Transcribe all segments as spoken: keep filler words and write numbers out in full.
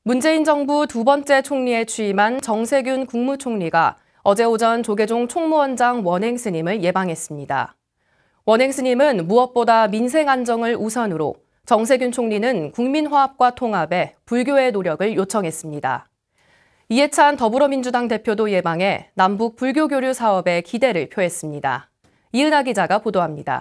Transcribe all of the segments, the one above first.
문재인 정부 두 번째 총리에 취임한 정세균 국무총리가 어제 오전 조계종 총무원장 원행 스님을 예방했습니다. 원행 스님은 무엇보다 민생 안정을 우선으로 정세균 총리는 국민 화합과 통합에 불교의 노력을 요청했습니다. 이해찬 더불어민주당 대표도 예방해 남북 불교 교류 사업에 기대를 표했습니다. 이은하 기자가 보도합니다.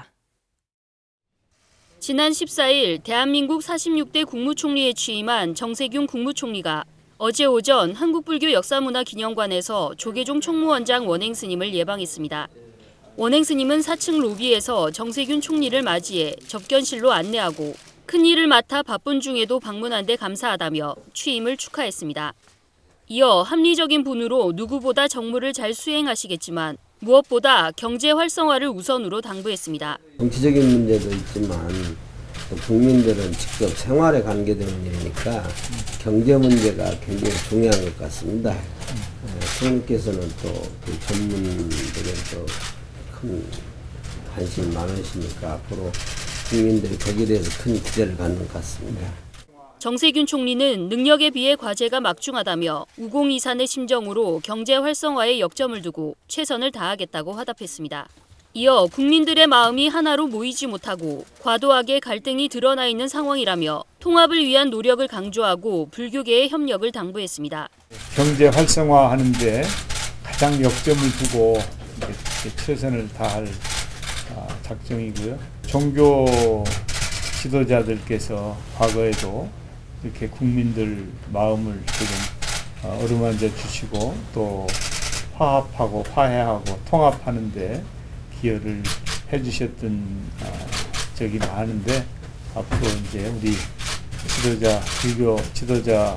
지난 십사일 대한민국 사십육 대 국무총리에 취임한 정세균 국무총리가 어제 오전 한국불교역사문화기념관에서 조계종 총무원장 원행 스님을 예방했습니다. 원행 스님은 사 층 로비에서 정세균 총리를 맞이해 접견실로 안내하고 큰일을 맡아 바쁜 중에도 방문한 데 감사하다며 취임을 축하했습니다. 이어 합리적인 분으로 누구보다 정무를 잘 수행하시겠지만 무엇보다 경제 활성화를 우선으로 당부했습니다. 정치적인 문제도 있지만 또 국민들은 직접 생활에 관계되는 일이니까 경제 문제가 굉장히 중요한 것 같습니다. 총리께서는 또 그 전문들에 또 큰 관심이 많으시니까 앞으로 국민들이 거기에 대해서 큰 기대를 갖는 것 같습니다. 정세균 총리는 능력에 비해 과제가 막중하다며 우공이산의 심정으로 경제 활성화에 역점을 두고 최선을 다하겠다고 화답했습니다. 이어 국민들의 마음이 하나로 모이지 못하고 과도하게 갈등이 드러나 있는 상황이라며 통합을 위한 노력을 강조하고 불교계의 협력을 당부했습니다. 경제 활성화하는 데 가장 역점을 두고 최선을 다할 작정이고요. 종교 지도자들께서 과거에도 이렇게 국민들 마음을 조금 어루만져 주시고 또 화합하고 화해하고 통합하는 데 기여를 해주셨던 적이 많은데 앞으로 이제 우리 지도자, 불교 지도자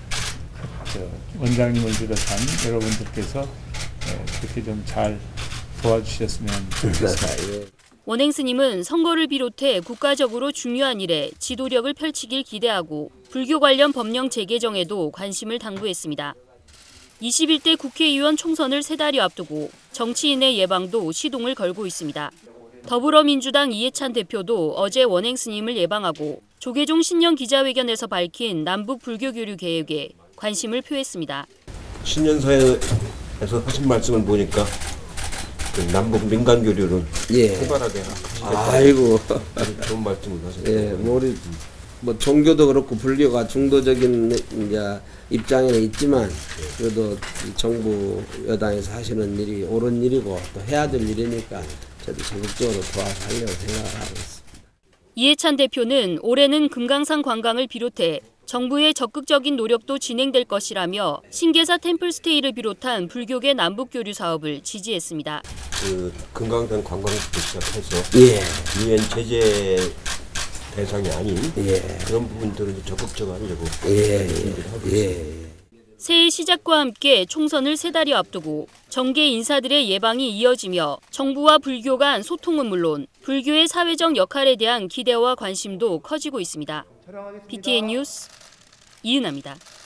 원장님을 비롯한 여러분들께서 그렇게 좀 잘 도와주셨으면 좋겠습니다. 원행 스님은 선거를 비롯해 국가적으로 중요한 일에 지도력을 펼치길 기대하고 불교 관련 법령 재개정에도 관심을 당부했습니다. 이십일 대 국회의원 총선을 세 달여 앞두고 정치인의 예방도 시동을 걸고 있습니다. 더불어민주당 이해찬 대표도 어제 원행 스님을 예방하고 조계종 신년 기자회견에서 밝힌 남북 불교 교류 계획에 관심을 표했습니다. 신년사에서 하신 말씀을 보니까 그 남북 민간 교류를 예. 활발하게 하시겠다. 아이고. 좋은 말씀을 하셨네요. 예, 뭐 우리 뭐 종교도 그렇고 불교가 중도적인 이제 입장에는 있지만 그래도 정부 여당에서 하시는 일이 옳은 일이고 또 해야 될 일이니까 저도 적극적으로 도와서 하려고 생각을 하고 있습니다. 이해찬 대표는 올해는 금강산 관광을 비롯해 정부의 적극적인 노력도 진행될 것이라며 신계사 템플스테이를 비롯한 불교계 남북교류 사업을 지지했습니다. 그 금강산 관광부터 시작해서 예. 유엔 제재 대상이 아닌 예. 그런 부분들을 적극적으로 하려고 예. 하고 예. 있습니다. 새해 시작과 함께 총선을 세 달여 앞두고 정계 인사들의 예방이 이어지며 정부와 불교 간 소통은 물론 불교의 사회적 역할에 대한 기대와 관심도 커지고 있습니다. 비티엔 뉴스 이은하입니다.